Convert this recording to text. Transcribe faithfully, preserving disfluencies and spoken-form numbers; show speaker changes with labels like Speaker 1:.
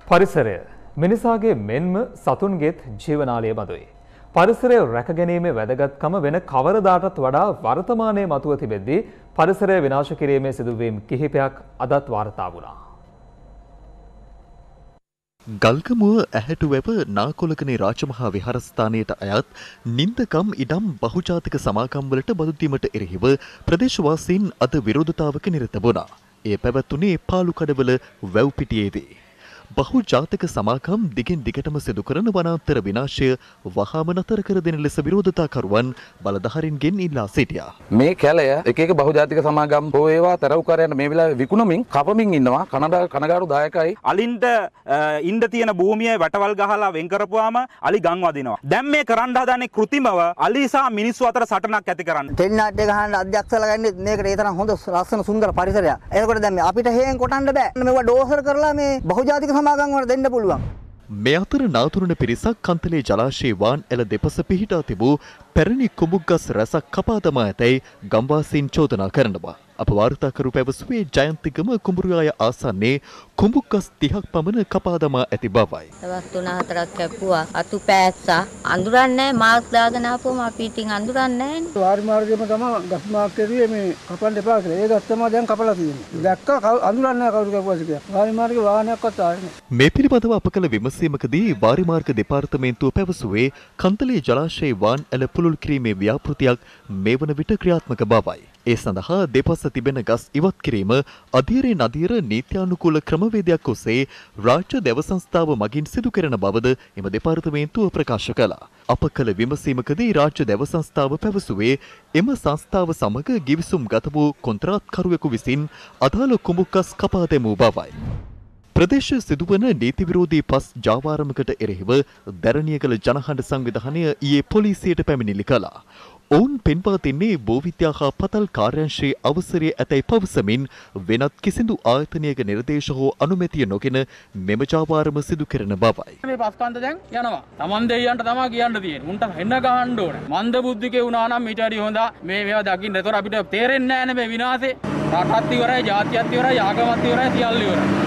Speaker 1: පරිසරය මිනිසාගේ මෙන්ම සතුන්ගේත් ජීවනාලය බඳුයි. පරිසරය රැකගැනීමේ වැදගත්කම වෙන කවරදාටත් වඩා වර්තමානයේ මතුව තිබෙද්දී පරිසරය විනාශ කිරීමේ සිදුවීම් කිහිපයක් අදත් වාර්තා වුණා.
Speaker 2: ගල්ගමුව ඇහැටුවැව නාකොලකනේ රාජමහා විහාරස්ථානයට අයත් නින්දකම් ඉඩම් බහුජාතික සමාගම්වලට බදු දීමට එරෙහිව ප්‍රදේශවාසීන් අද විරෝධතාවක නිරත වුණා. එය පැවැත්වුණේ පාලුකඩවල වැව්පිටියේදී. බහුජාතික සමාගම් දිගින් දිගටම සිදු කරන වනාන්තර විනාශය වහාම නතර කර දෙන ලෙස විරෝධතාකරුවන් බලධාරීන්ගෙන් ඉල්ලා සිටියා.
Speaker 3: මේ කැලය එක එක බහුජාතික සමාගම් හෝ ඒවා තරවුකාරයන් මේ වෙලාවේ විකුණමින් කපමින් ඉන්නවා. කනඩා කනගාටු දායකයි.
Speaker 4: අලින්ට ඉන්න තියෙන භූමිය වැටවල් ගහලා වෙන් කරපුවාම අලි ගම් වදිනවා. දැන් මේ කරන්න හදන්නේ કૃතිමව අලි සහ මිනිස්සු අතර සටනක් ඇති කරන්න.
Speaker 5: තෙන්නාට්‍ය ගහන්න අධ්‍යක්ෂලා ගන්නේ මේකට ඒ තරම් හොඳ ලස්සන සුන්දර පරිසරයක්. එතකොට දැන් මේ අපිට හේන් කොටන්න බෑ. මේවා ඩෝසර් කරලා මේ බහුජාතික සමාගම් වල දෙන්න පුළුවන්.
Speaker 2: මේ අතර නාතුරුණ පිරිසක් කන්තලේ ජලාශයේ වාන් එළ දෙපස පිහිටා තිබූ පැරණි කුඹුගස් රැසක් කපා දමා ඇතැයි ගම්වාසීන් චෝදනා කරනවා. අප වාර්තාකරු පැවසුවේ ජයන්තිගම කුඹුරුයාය ආසන්නයේ කුඹුගස් තිහක් පමණ කපා දමා ඇති බවයි.
Speaker 6: දවස් තුන හතරක් කැපුවා. අතු පෑස්සා. අඳුරන්නේ නැහැ. මාස්ක් දාගෙන ආපුවම අපි ඉතින් අඳුරන්නේ නැහැ.
Speaker 7: වාරි මාර්ගෙම තමයි ගස් මාක් කරුවේ මේ කපන්න එපා කියලා. ඒ ගස් තමයි දැන් කපලා තියෙන්නේ. දැක්ක අඳුරන්නේ නැහැ කවුරු කපුවාද කියලා. වාරි මාර්ගේ වාහනයක්වත් ආවේ නැහැ.
Speaker 2: මේ පිළිබඳව අප කළ විමසීමකදී වාරි මාර්ග දෙපාර්තමේන්තුව පැවසුවේ කන්තලේ ජලාශයේ වාන් එළ පුළුල් කිරීමේ ව්‍යාපෘතියක් මේ වන විට ක්‍රියාත්මක බවයි. ඒ සඳහා දෙපස තිබෙන ගස් ඉවත් කිරීම අධීරේ නදීර නීත්‍යානුකූල ක්‍රමවේදයක් ඔස්සේ රාජ්‍ය දෙව සංස්ථාව මගින් සිදු කරන බවද එම දෙපාර්තමේන්තුව ප්‍රකාශ කළා. අප කළ විමසීමකදී රාජ්‍ය දෙව සංස්ථාව පැවසුවේ එම සංස්ථාව සමග ගිවිසුම් ගත වූ කොන්ත්‍රාත්කරුවෙකු විසින් අදාළ කුඹුකස් කපා දැමූ බවයි. ප්‍රදේශ සිදුවන නීති විරෝධී පස් ජාවාරමකට එරෙහිව දැරණියගල ජනහඬ සංවිධානය ඊයේ පොලිසියට පැමිණිලි කළා. ඔවුන් පෙන්වා දෙන්නේ භූවිද්‍යා හා පතල් කාර්යාංශයේ අවසරය ඇතැයි පවසමින් වෙනත් කිසිදු ආයතනයක නිර්දේශ හෝ අනුමැතිය නොගෙන මෙම ජාවාරම සිදු කරන බවයි.
Speaker 8: මේ පස්කන්ද දැන් යනවා. Taman දෙයියන්ට තමයි කියන්න තියෙන්නේ. උන්ට හෙන්න ගහන්න ඕනේ. මන්ද බුද්ධිකේ වුණා නම් ඊට හරි හොඳ මේ මේවා දකින්න. ඒතොර අපිට තේරෙන්නේ නැහැ නේ මේ විනාශේ. රටත් ඉවරයි, ජාතියත් ඉවරයි, ආගමත් ඉවරයි, සියල්ල ඉවරයි.